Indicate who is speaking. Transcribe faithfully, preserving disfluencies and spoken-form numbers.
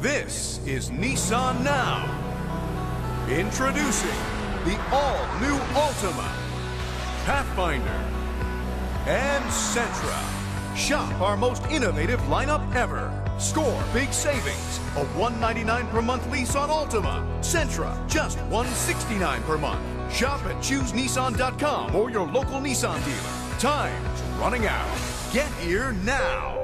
Speaker 1: This is Nissan Now. Introducing the all-new Altima, Pathfinder, and Sentra. Shop our most innovative lineup ever. Score big savings. A one hundred ninety-nine dollars per month lease on Altima. Sentra, just one hundred sixty-nine dollars per month. Shop at choose nissan dot com or your local Nissan dealer. Time's running out. Get here now.